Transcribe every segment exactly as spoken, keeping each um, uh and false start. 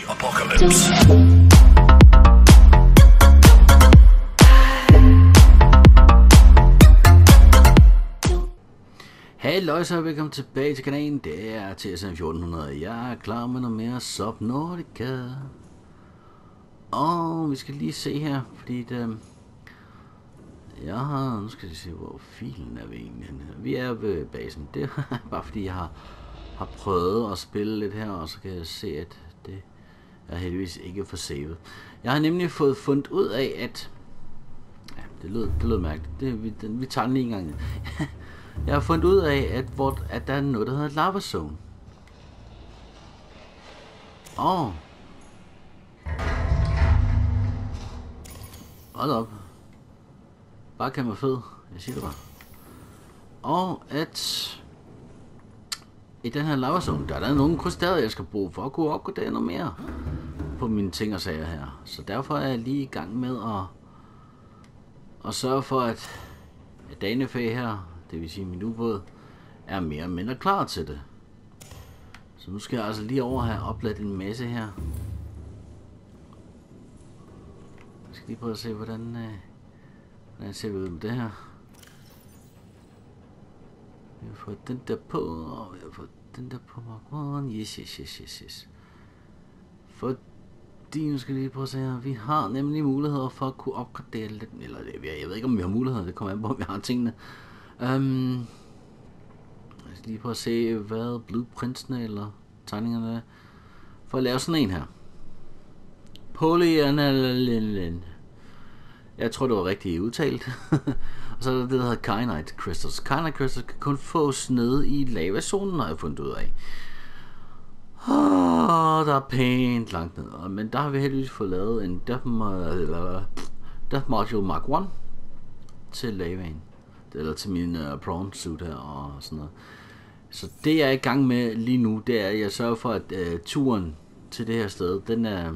Apocalypse. Hej løjser, og velkommen tilbage til kanalen. Det er T S M fjorten hundrede. Jeg er klar med noget mere Subnautica. Og vi skal lige se her, fordi det, jeg har, nu skal vi se, hvor filen er vi egentlig henne. Vi er ved basen. Det er bare fordi jeg har, har prøvet at spille lidt her, og så kan jeg se, at det er heldigvis ikke for savet. Jeg har nemlig fået fundet ud af, at ja, det lød, det lød mærkeligt. Det, vi, den, vi tager den lige en gang. Jeg har fundet ud af, at, hvor, at der er noget, der hedder Lava Zone. Åh. Oh. Hold op. Bare kan man fed. Jeg siger det bare. Og at i den her Lava Zone, der er der nogle krystaller, jeg skal bruge for at kunne opgradere noget mere på mine ting og sager her. Så derfor er jeg lige i gang med at, at sørge for, at Danefæ her, det vil sige min ubåd, er mere eller mindre klar til det. Så nu skal jeg altså lige over have opladt en masse her. Jeg skal lige prøve at se, hvordan, øh, hvordan ser vi ud med det her. Vi har fået den der på, og vi har fået den der på Mark et. Yes, yes, yes, yes, yes. Fordi, nu skal jeg lige prøve at se her, vi har nemlig muligheder for at kunne opgradere lidt, eller jeg ved ikke om vi har muligheder, det kommer an på, om vi har tingene. Um, jeg skal lige prøve at se, hvad blueprintsene eller tegningerne er, for at lave sådan en her. Polyaniline. Jeg tror, det var rigtigt udtalt. Og så er der det, der hedder Kyanite Crystals. Kyanite Crystals kan kun fås nede i lavazonen, har jeg fundet ud af. Oh, der er pænt langt ned. Men der har vi heldigvis fået lavet en Death, eller Death Module Mark et til lavaen. Eller til min uh, prawn suit her og sådan noget. Så det jeg er i gang med lige nu, det er at jeg sørger for at uh, turen til det her sted, den er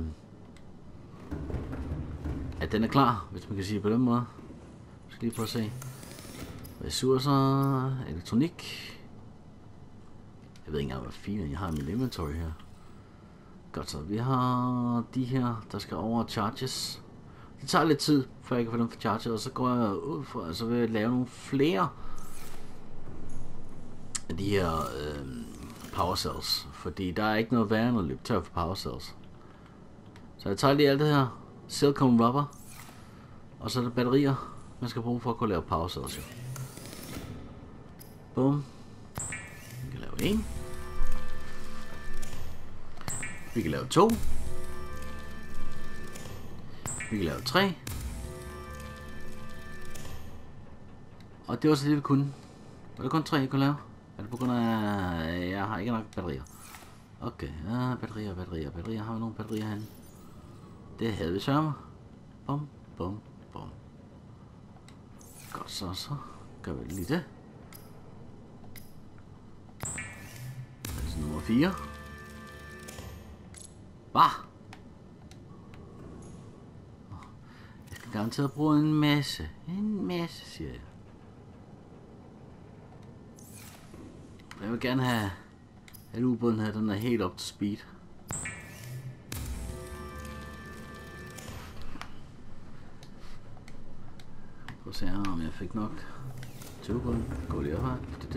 at den er klar, hvis man kan sige på den måde. Jeg skal lige prøve at se. Ressourcer, elektronik. Jeg ved ikke engang hvad fint jeg har i min inventory her. Godt så, vi har de her, der skal over charges. Det tager lidt tid, før jeg kan få dem for charger, og så går jeg ud for, altså vil jeg lave nogle flere af de her øh, power cells, fordi der er ikke noget værre end at løbe tør for power cells. Så jeg tager lige alt det her silicone rubber, og så er der batterier, man skal bruge for at kunne lave power cells. Bum. Vi kan lave en. Vi kan lave to. Vi kan lave tre. Og det var så det vi kunne. Var det kun tre jeg kunne lave? Er det på grund af jeg har ikke nok batterier? Okay, ja, batterier, batterier, batterier. Har vi nogle batterier herinde? Det havde vi sørme. Bum, bum, bum. Godt så, så gør vi lige det. Altså nummer fire. Hvad? Jeg skal garanteret bruge en masse. En masse, siger jeg. Jeg vil gerne have, at ubåden her, den er helt op til speed. Prøv at se her, om jeg fik nok til ubåden. Gå lige op her.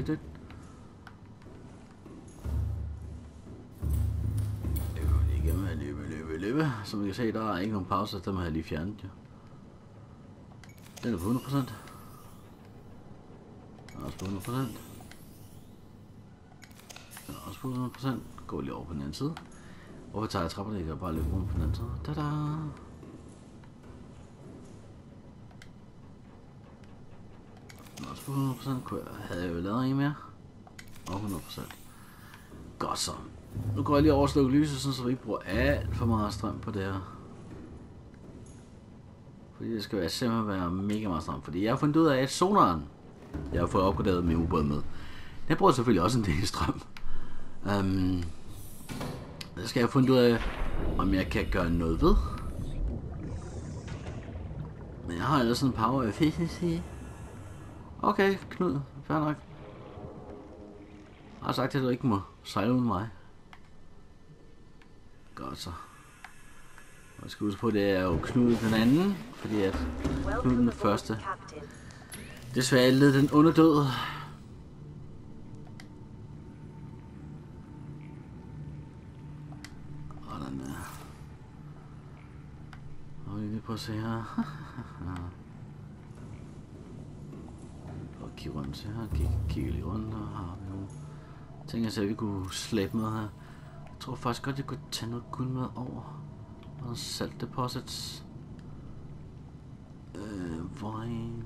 Løbe, løbe, løbe. Som I kan se, der er ikke nogen pause, dem har jeg lige fjernet. Ja. Den er på hundrede procent. Den er også på hundrede procent. Den er også på hundrede procent. Går lige over på den anden side. Hvorfor tager jeg trapperne ikke og bare løber rundt på den anden side? Tada! Den er også på hundrede procent. Havde jeg jo lavet en mere? Og hundrede procent. Godt så. Nu går jeg lige over og slukker lyset, så vi ikke bruger alt for meget strøm på det her. Fordi det skal være, simpelthen være mega meget strøm. Fordi jeg har fundet ud af, at sonaren, jeg har fået opgraderet min ubåd med, den bruger selvfølgelig også en del strøm. Um, det skal jeg have fundet ud af, om jeg kan gøre noget ved. Men jeg har ellers sådan en power efficiency. Okay, Knud, fair nok. Jeg har sagt, at du ikke må sejle uden mig. Godt så. Jeg skal huske på, det er jo Knud den anden, fordi at Knud den første desværre led den underdød. Og den er... Og vi lige prøve at se her. Og kigge rundt, se her. Kigge, kigge lige rundt, og har vi nogle ting, jeg sagde, vi kunne slæbe med her. Jeg tror faktisk godt, jeg kunne tage noget guld med over. Og salt deposits. Øh, vine.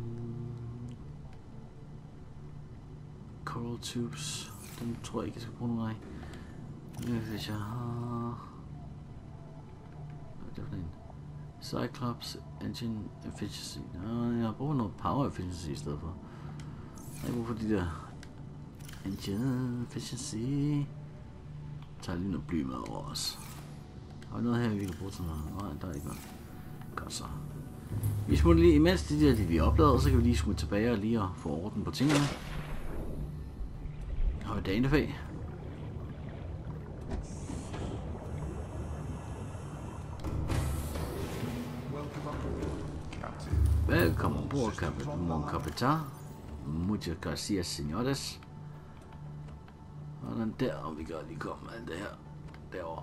Coral tubes. Den tror jeg ikke, jeg skal bruge nogen af. Hvis jeg har... Hvad er det for en? Cyclops Engine Efficiency. Nå, jeg har brugt noget Power Efficiency i stedet for. Jeg har brug for de der... Engine Efficiency. Jeg tager lige noget bly med over os. Har vi noget her, vi kan bruge til noget? Nej, der er ikke noget. Godt så. Vi smutter lige, imens de der de bliver opladet, så kan vi lige smutte tilbage og lige få orden på tingene. Har vi danefag. Velkommen ombord, mon capitán. Muchas gracias, señores. Og den der, og vi kan lige komme med alt det her derovre.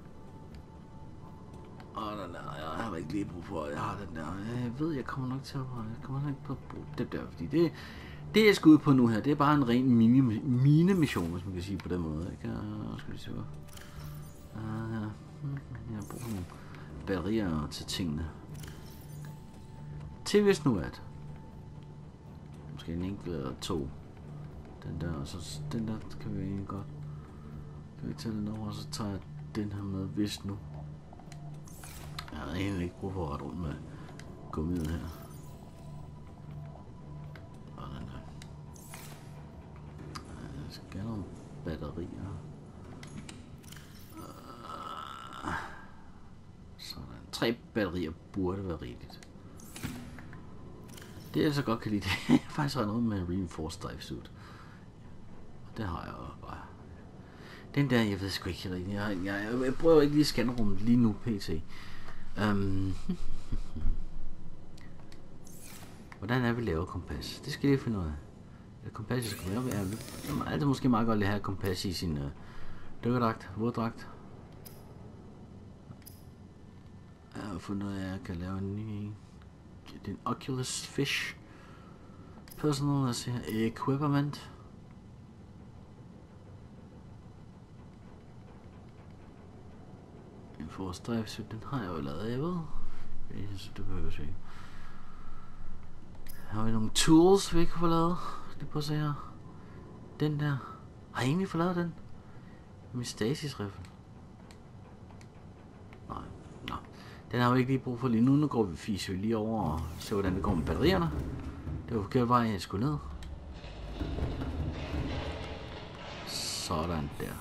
Og den der, jeg har ikke lige brug for, jeg har den der. Jeg ved, jeg kommer nok til at jeg kommer nok på at bruge det der, fordi det, det jeg skal ud på nu her, det er bare en ren mini, mine mission, hvis man kan sige på den måde. Ikke? Jeg skal lige se, hvad. Uh, ja. Jeg har brug for nogle batterier til tingene. Til hvis nu at. Måske en enkelt eller to. Den der, og så den der kan vi egentlig godt. Kan vi tage den over, og så tager jeg den her med, hvis nu. Jeg havde egentlig ikke brug for at rette rundt med gummiet her. Og den her. Jeg skal have nogle batterier. Sådan. Tre batterier burde være rigeligt. Det jeg så godt kan lide, det er faktisk noget med Reinforced Dive Suit. Det har jeg jo bare. Den der, jeg ved sgu ikke rigtig. Jeg, jeg, jeg, jeg prøver ikke lige scannerummet lige nu, pt. Um, Hvordan er vi laver kompas? Det skal jeg lige finde ud af. Det kompas, jeg skal lave. Jeg er altid måske meget godt at have kompas i sin uh, dykkerdragt, våddragt. Jeg har fundet ud af, at jeg kan lave en ny. Det er en Oculus Fish. Personal, lad os se her. Equipment. En forstræbsøg, den har jeg jo lavet, jeg ved. Okay, så det behøver jeg ikke. Har vi nogle tools, vi ikke kan få lavet? Det prøver at se her. Den der. Har jeg egentlig fået lavet den? Min stasis rifle. Nej, nej. Den har vi ikke lige brug for lige nu. Nu går vi fiser lige over og ser, hvordan det går med batterierne. Det var forkert vej, jeg skulle ned. Sådan der.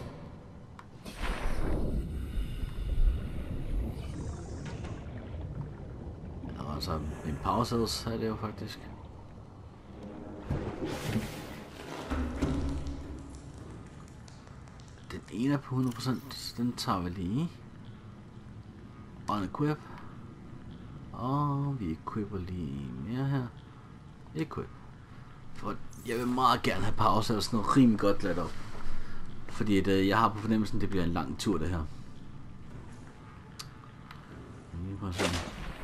Altså en power cells er det jo faktisk. Den ene er på hundrede procent, den tager vi lige. On equip. Og vi equipper lige mere her. Equip. For jeg vil meget gerne have power cells noget rimelig godt ladt op. Fordi at, øh, jeg har på fornemmelsen, det bliver en lang tur det her. Lige prøv at se.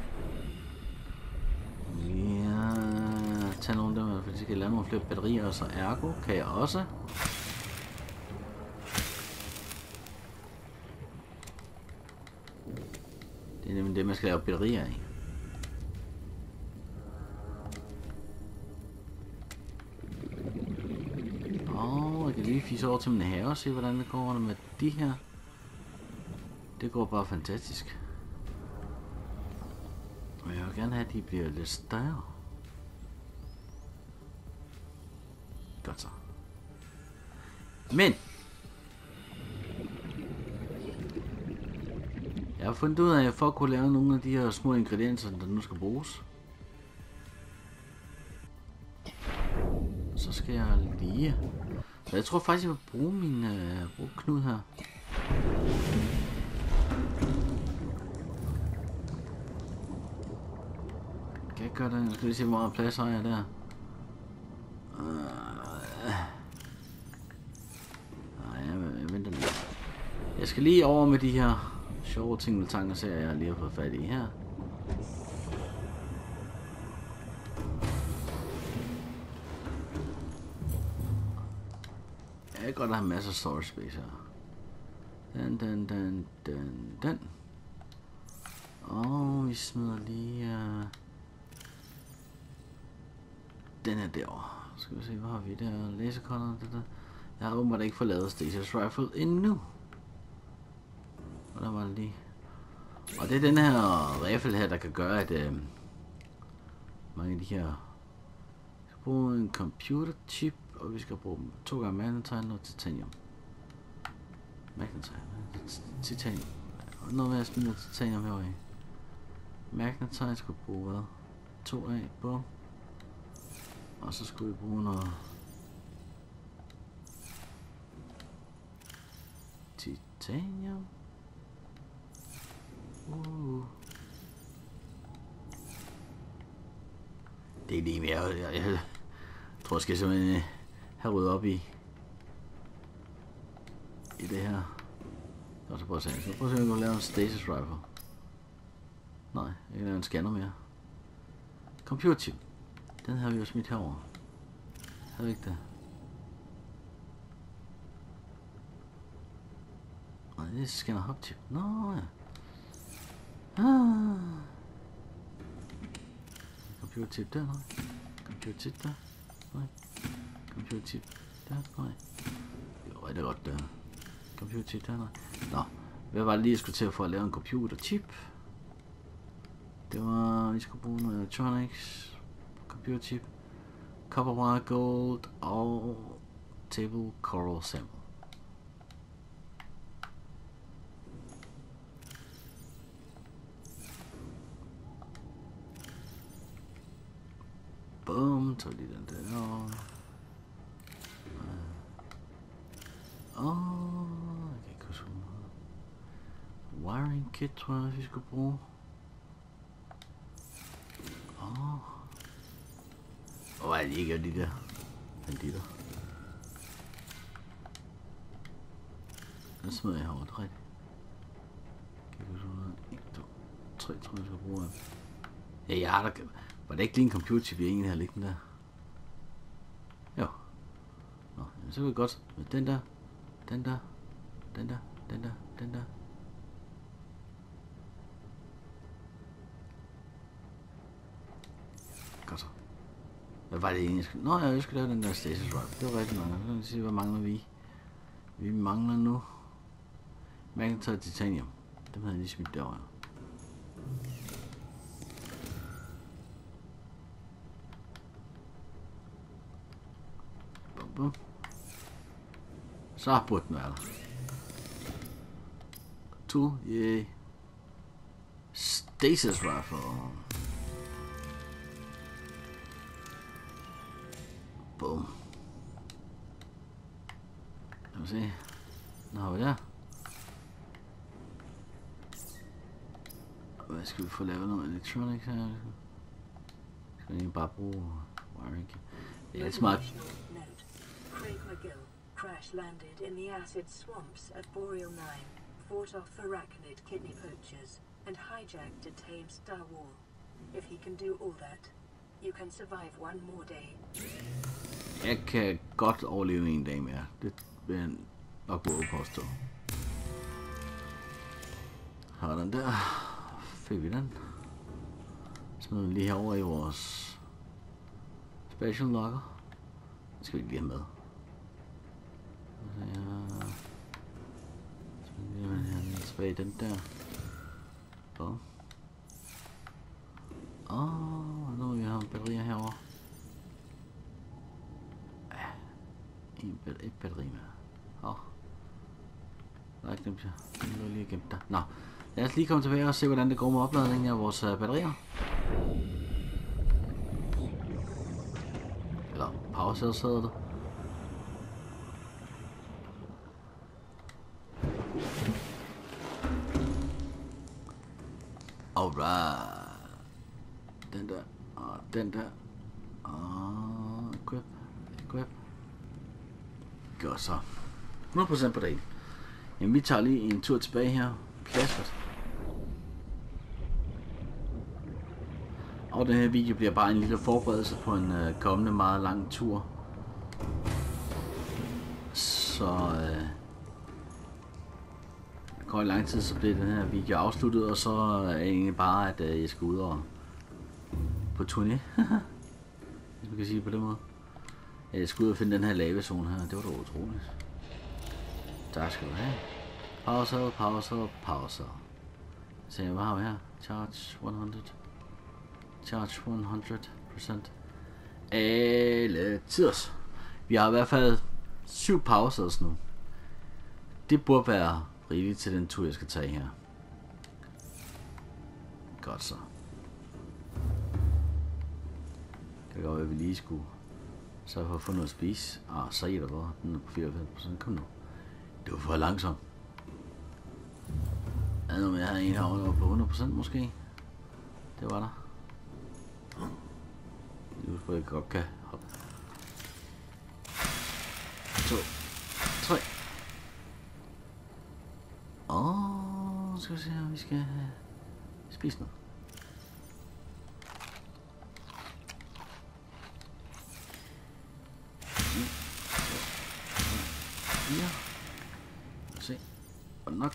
Ja, tage nogle af dem, fordi jeg skal lave nogle flere batterier, og så ergo kan jeg også. Det er nemlig det, man skal lave batterier i. Og jeg kan lige fise over til min have og se, hvordan det går med de her. Det går bare fantastisk. Og jeg vil gerne have, at de bliver lidt større. Godt så. Men jeg har fundet ud af, at for at kunne lave nogle af de her små ingredienser, der nu skal bruges, så skal jeg lige... Så jeg tror faktisk, jeg vil bruge min uh, bruge knud her. gør det. Skal vi se, hvor meget plads har jeg der? Nej, jeg, jeg venter lige. Jeg skal lige over med de her sjove tingeltanger, ser jeg lige har fået fat i her. Jeg kan godt have masser af storage space her. Den, den, den, den, den. Og vi smider lige uh, den her derovre. Skal vi se, hvad har vi der? Lasercutter, det der. Jeg har åbenbart ikke fået lavet Stasis Rifle endnu. Og der var det lige. Og det er den her rifle her, der kan gøre, at uh, mange af de her... Vi skal bruge en computer chip, og vi skal bruge to gange magnetite og titanium. Magnetite, titanium. Og noget med at smide titanium herovre i. Magnetite skal bruge hvad? To af på. Og så skulle vi bruge noget titanium. Uh. Det er lige mere. Jeg, jeg, jeg tror, jeg skal simpelthen have ryddet op i i det her. Og så prøv at se. Så prøv at se, om jeg kan lave en stasis rifle. Nej, jeg kan lave en scanner mere. Computer chip. Den har vi jo smidt herover. Har vi ikke det? Nej, det er scanner hub chip. Nå ja. Ah. Computer chip der, nej. Computer chip der. Nej. Computer chip der, nej. Det var rigtig godt der. Computer chip der, nej. Nå, hvad var det lige, jeg skulle til for at lave en computer chip? Det var, vi skulle bruge noget electronics, computer chip, copper wire gold og table coral sample. Bum, så lige den der. Åh, jeg kan ikke huske noget. Wiring kit, tror jeg, vi skulle bruge. Åh. Og hvad er det ikke af de der banditter? Den smider jeg herovre, det er rigtigt. Kan jeg huske noget? en, to, tre, tror jeg, jeg skal bruge af. Ja, jeg har da... Var det ikke lige en computer chip, jeg egentlig havde liggende der? Jo. Nå, jamen, så kan vi godt. Den der, den der, den der, den der, den der. Godt så. Hvad var det egentlig, jeg skulle... Nå, jeg skulle lave den der stasis rifle. Det var rigtig mange. Så kan vi se, hvad mangler vi? Vi mangler nu... Magnetite og titanium. Dem havde jeg lige smidt derovre. Bum, bum. Så burde den være der. To, yay. Stasis rifle. Boom. Lad os se. Nu har vi der. Hvad skal vi få lavet noget electronics her? Skal vi egentlig bare bruge wiring? Det er lidt smart. Craig McGill crash landed in the acid swamps at Boreal nine, fought off arachnid kidney poachers, and hijacked a tamed Star Wall. If he can do all that, you can survive one more day. Jeg kan godt overleve en dag mere. Det vil jeg nok både påstå. Har den der. Fik vi den. Smider den lige herover i vores special locker. Den skal vi ikke lige have med. Ja. Så lige her tilbage den der. Så. Åh, nu vil vi have batterier herovre. En, et batteri med. Åh. Der er ikke nemt her. Nu er lige gemt der. Nå. Lad os lige komme tilbage og se, hvordan det går med opladningen af vores uh, batterier. Eller power cells hedder det. Alright. Den der. Og den der. Og equip, equip. Godt så. hundrede procent på dagen. Jamen vi tager lige en tur tilbage her. Pladsford. Og den her video bliver bare en lille forberedelse på en øh, kommende meget lang tur. Så øh, det går i lang tid, så bliver den her video afsluttet, og så er det egentlig bare, at øh, jeg skal ud og på turné. Hvis man kan sige på den måde. Jeg skal ud og finde den her lavazone her. Det var da utroligt. Tak skal du have. Pause, pause, pause. Så hvad har vi her? Charge hundrede. Charge hundrede procent. Alle tiders. Vi har i hvert fald syv pauser nu. Det burde være rigeligt til den tur, jeg skal tage her. Godt så. Det kan godt være, at vi lige skulle så for at få noget at spise. Ah, så er der bare. Den er på fireoghalvfems procent. Kom nu. Det var for langsomt. Er der noget med, at jeg havde en herovre på hundrede procent måske? Det var der. Nu tror jeg godt kan hoppe. To. Tre. Åh, oh, skal vi se her, vi skal spise noget. fire. Lad os se. Og nok.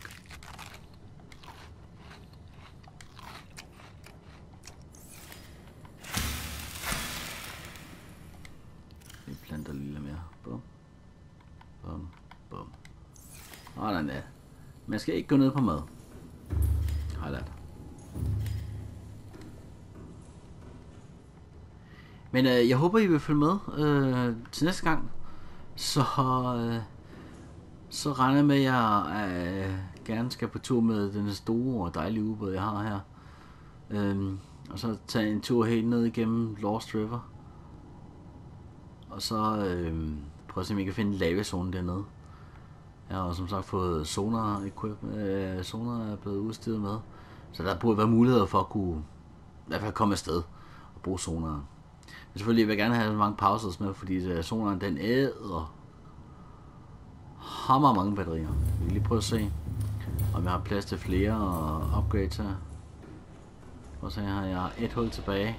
Vi planter lidt mere. Bum. Bum. Bum. Sådan der. Man skal ikke gå ned på mad. Har jeg lært. Men øh, jeg håber, I vil følge med øh, til næste gang. Så, øh, så regner jeg med, at jeg øh, gerne skal på tur med den store og dejlige ubåd, jeg har her. Øhm, og så tage en tur helt ned igennem Lost River. Og så øh, prøve at se, om jeg kan finde lavazonen dernede. Jeg har som sagt fået sonar equipment, øh, sonar er blevet udstyret med. Så der burde være muligheder for at kunne i hvert fald komme afsted og bruge sonaren. Men selvfølgelig vil jeg gerne have så mange pauser med, fordi sonaren den æder hammer mange batterier. Vi kan lige prøve at se, om jeg har plads til flere upgrades her. Prøv at se her, jeg har et hul tilbage.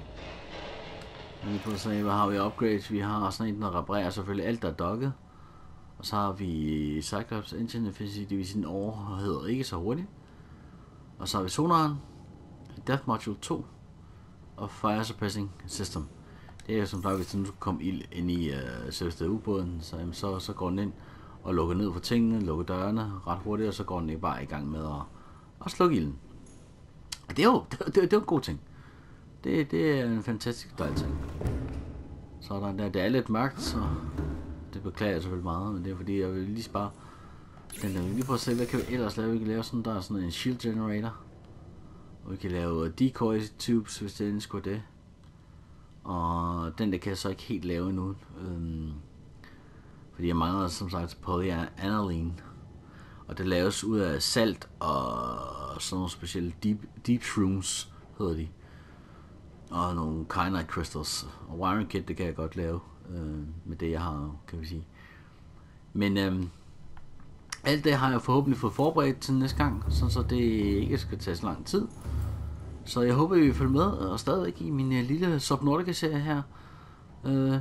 Vi kan prøve at se, hvad har vi upgrades. Vi har sådan en, der reparerer selvfølgelig alt, der er dokket. Og så har vi Cyclops Engine Efficiency, det vil sige, den overheder ikke så hurtigt. Og så har vi sonaren, Death Module to og Fire Suppressing System. Det er som sagt, hvis den nu kommer ild ind i uh, selvstændig ubåden, så, jamen, så, så går den ind og lukker ned for tingene, lukker dørene ret hurtigt, og så går den ikke bare i gang med at, at slukke ilden. Og det er jo det, det, det er en god ting. Det, det er en fantastisk dejlig ting. Sådan der, det er lidt mørkt, så det beklager jeg selvfølgelig meget, men det er fordi, jeg vil lige spare den der. Vi lige prøve at se, hvad kan vi ellers lave? Vi kan lave sådan, der er sådan en shield generator. Og vi kan lave decoy tubes, hvis det endelig skulle det. Og den der kan jeg så ikke helt lave endnu. Øhm, fordi jeg mangler som sagt polyaniline. Og det laves ud af salt og sådan nogle specielle deep, deep shrooms, hedder de. Og nogle kyanite crystals. Og wiring kit, det kan jeg godt lave. Øh, med det jeg har, kan vi sige. Men øhm, alt det har jeg forhåbentlig fået forberedt til næste gang, så det ikke skal tage så lang tid. Så jeg håber, I vil følge med, og stadigvæk i min uh, lille Subnautica-serie her. Uh,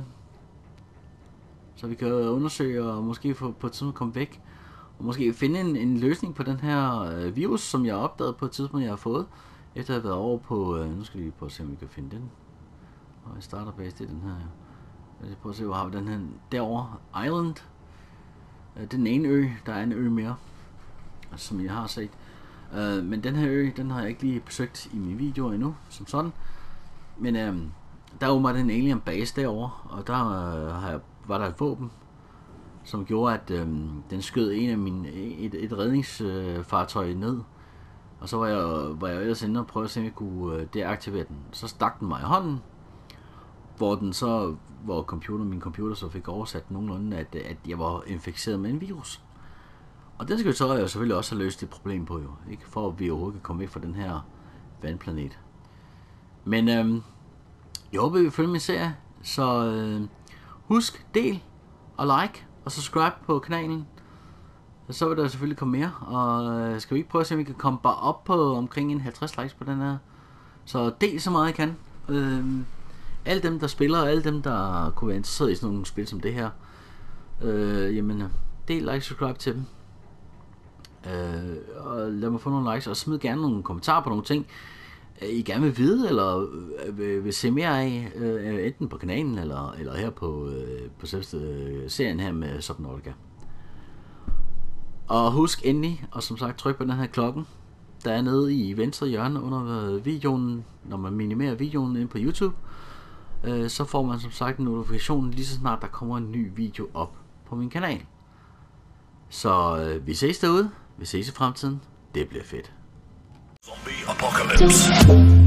så vi kan undersøge, og måske få på et tidspunkt komme væk. Og måske finde en, en løsning på den her uh, virus, som jeg har opdaget på et tidspunkt, jeg har fået. Efter at have været over på, uh, nu skal vi prøve at se, om vi kan finde den. Og jeg starter base, det er den her. Jeg skal prøve at se, hvor har vi den her. Derovre, Island. Uh, det er den ene ø, der er en ø mere, som jeg har set. Uh, men den her ø, den har jeg ikke lige besøgt i mine videoer endnu, som sådan. Men uh, der var en alien base derovre, og der uh, har jeg, var der et våben, som gjorde, at uh, den skød en af mine, et, et redningsfartøj uh, ned. Og så var jeg, var jeg ellers inde og prøvede at se, om jeg kunne uh, deaktivere den. Så stak den mig i hånden, hvor den så, hvor computer, min computer så fik oversat nogenlunde, at, at jeg var inficeret med en virus. Og den skal vi så jo selvfølgelig også have løst det problem på, jo, ikke? For at vi overhovedet kan komme væk fra den her vandplanet. Men øhm, Jeg håber, I vil følge min serie. Så øh, husk, del og like og subscribe på kanalen. Så vil der selvfølgelig komme mere. Og øh, skal vi ikke prøve at se, om vi kan komme bare op på omkring en halvtreds likes på den her. Så del så meget I kan. Øh, alle dem der spiller, og alle dem der kunne være interesseret i sådan nogle spil som det her, øh, jamen del, like, subscribe til dem. Øh, og lad mig få nogle likes, og smid gerne nogle kommentarer på nogle ting I gerne vil vide, eller vil, vil se mere af, øh, enten på kanalen, eller, eller her på, øh, på selvste øh, serien her med Subnautica. Og husk endelig, og som sagt, tryk på den her klokken, der er nede i venstre hjørne under videoen, når man minimerer videoen ind på YouTube, øh, så får man som sagt en notifikation lige så snart der kommer en ny video op på min kanal. Så øh, vi ses derude, vi ses i fremtiden, det bliver fedt. Zombie apocalypse.